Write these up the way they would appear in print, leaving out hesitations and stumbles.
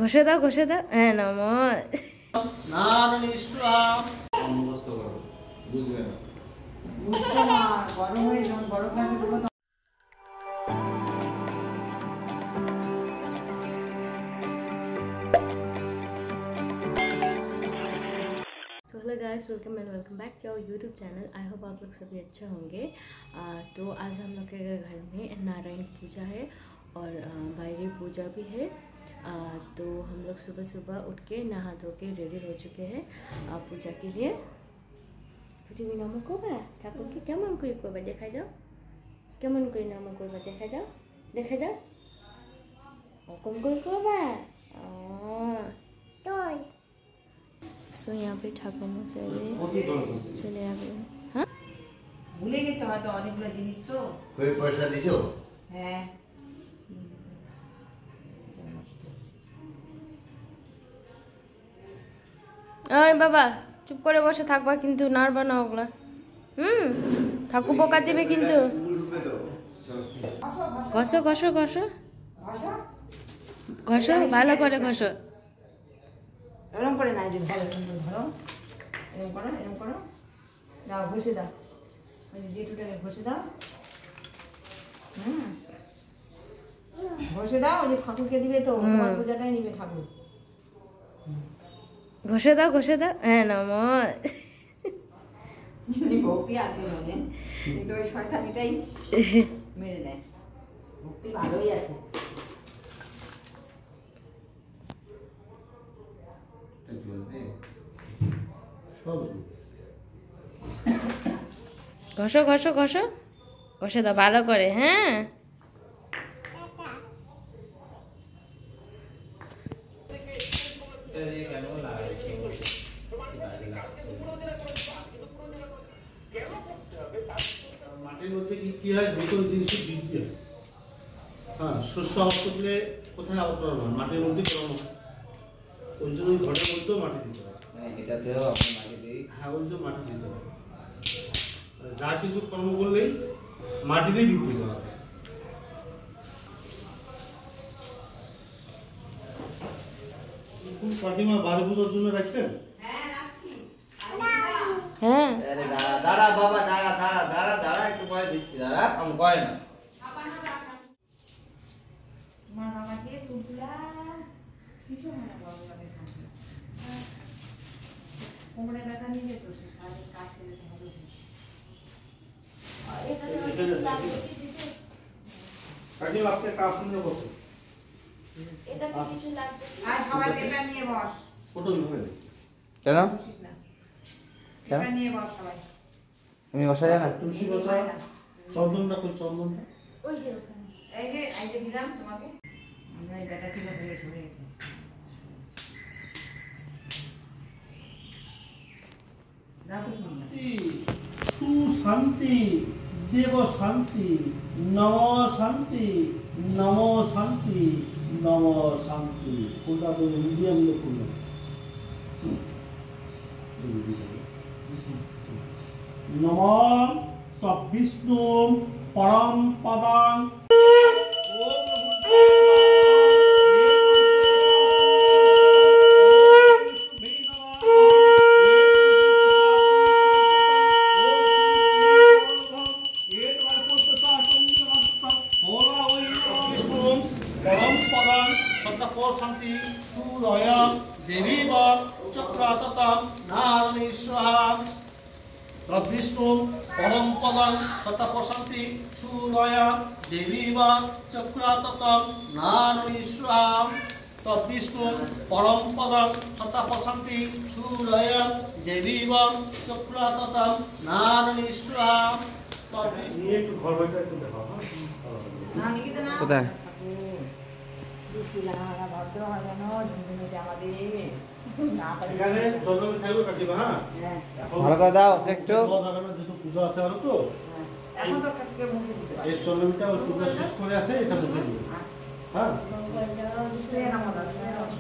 ঘষে দাও হ্যাঁ নমো নারায়ণ স্বাহা মুখস্থ করো বুঝবে না বুঝতে না গরম হয়ে যখন বড় ক্লাসে ঢুকবো hello guys welcome back to our YouTube channel. I hope आप लोग सभी अच्छे होंगे। तो आज हम लोग के घर में नारायण पूजा है और बायरी पूजा भी है। तो हम लोग सुबह सुबह उठ के नहा धो के रेडी हो चुके हैं पूजा के लिए। पृथ्वी नाम करबा ठाकुर के केमन करे करबा देखा जाओ, केमन करे नाम करबा देखा जाओ कम करे करबा सो यहाँ पे ठाकुर मशाई चले आ गए। हाँ ভুলে গেছে হয়তো অনেকগুলো জিনিস তো কই পয়সা দিছো? হ্যাঁ ओए बाबा चुप करे बसे থাকবা কিন্তু নাড়বা না ওগুলা। ঠাকুর বোকা দিবে কিন্তু। ঘষো ঘষো ঘষো ঘষো ভালো করে ঘষো। এরকম করে না যে ধরো এরকম করো দাও ঘষে দাও ওই যে জেঠুটাকে ঘষে দাও। ঘষে দাও ওই যে ঠাকুরকে দিবে তো তোমার পূজাটাই নিবে ঠাকুর। ঘষে দাও হ্যাঁ নমো ভক্তি আছে মনে কিন্তু ওই শয়তানিটাই মেরে দেয়। ভক্তি ভালোই আছে। ঘষো ঘষো ঘষো ঘষে দাও ভালো করে। হ্যাঁ মাটির মধ্যে কি হয় যে কোনো জিনিসের বৃদ্ধি হয়। হ্যাঁ শস্য আবাদ করলে কোথায় আবাদ করানো হয়? মাটির মধ্যে করানো হয়। ওই জন্য ওই ঘরের মধ্যেও মাটি দিতে হয়। এটাতেও আপনি মাটি দিই। হ্যাঁ ওই জন্য মাটি দিতে হয়। যা কিছু কর্ম করলেই মাটিতেই বৃদ্ধি করা হয়। কাকিমা বাড়ি পুজোর জন্য রাখছেন? হ্যাঁ দাঁড়া বাবা দাঁড়া একটু পরে দিচ্ছি দাঁড়া আমি কয় না তোমার বাবা যে টুকলা কিছু হয় না বাবা বাবা সাথে কোমরে ব্যথা নিয়ে যেত সে সারাদিন কাজ করে ভালো। কাকিমা আপনি কাজ শুনে বসুন। আর সবাই পেপার নিয়ে বস। ফটো নিবে কেন বসিস না পেপার নিয়ে বস সবাই। আমি বসা যায় না তুলসী পাতা চন্দনটা কই চন্দনটা ওই যে ওখানে এই যে দিলাম তোমাকে। আমরা এই ব্যথা ছিল হয়ে গেছে দাও তো শুনলাম। সুশান্তি দেব শান্তি নম শান্তি নম শান্তি নম শান্তি কোনটা তো মিডিয়াম লোক করলো নম তদ্বিষ্ণু পরম পদাং শান্তি সুরয়া দেবী চক্রাততাম নারায়ণ স্বাহা তদ্বিষ্ণু পরম পদং সতপ শান্তি সুরয়া দেবী চক্রাততাম নারায়ণ স্বাহা তদ্বিষ্ণু পরম পদং সতপ শান্তি সুরয়া দেবী চক্রাততাম নারায়ণ স্বাহা তদ্বিষ্ণু একটু ঘর বাইরে একটু দেখাও। কোথায় দুষ্টু জানা ভদ্র হয় যেন ঝুমঝুমিতে আমাদের না পারি। এখানে চন্দ্রমী থাকবে কাকিমা। হ্যাঁ ভালো করে দাও একটু। যেহেতু পুজো আছে আরো তো এখন তো কাকে মুখে দিতে পারি। এই চন্দ্রমীটা ওই পূজা শেষ করে আসে এটা মুখে দিবে। হ্যাঁ শুয়ে নামো দাও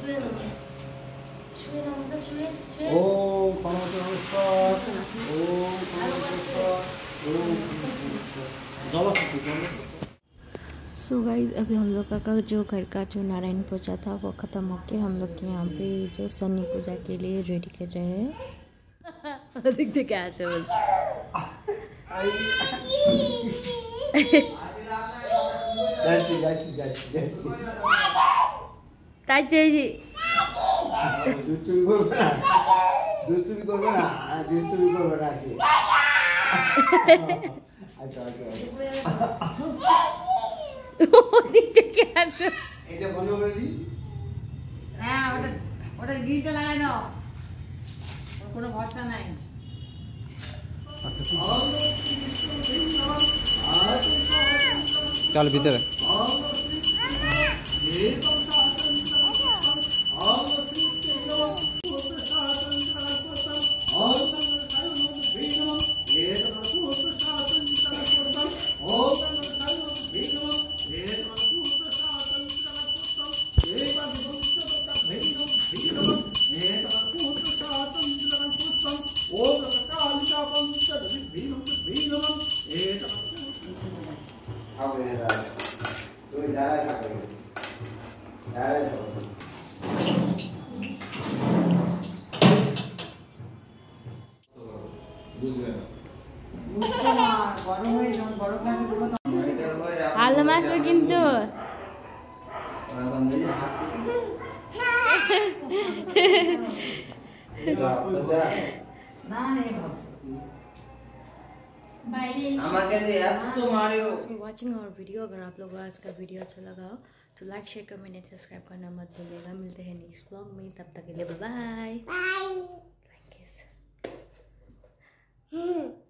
ওম গণপতি নমস্কার ওম গণপতি নমস্কার ওম জল আছে सो गाइज अभी हम लोग का जो घर का जो नारायण पूजा था वो ख़त्म हो के हम लोग के यहाँ पे जो सन्नी पूजा के लिए रेडी कर रहे हैं। देखते क्या है দেখতে কে আসো এটা বলো বলি হ্যাঁ ওটা গিটা লাগাই দাও ওর কোনো ভরসা নাই চল ভিতরে আলম আসবে কিন্তু वॉचिंग आवर वीडियो। अगर आप लोगों को आज का वीडियो अच्छा लगा हो तो लाइक शेयर कमेंट सब्सक्राइब करना मत भूलिएगा। मिलते हैं नेक्स्ट ब्लॉग में, तब तक के लिए बाय बाय।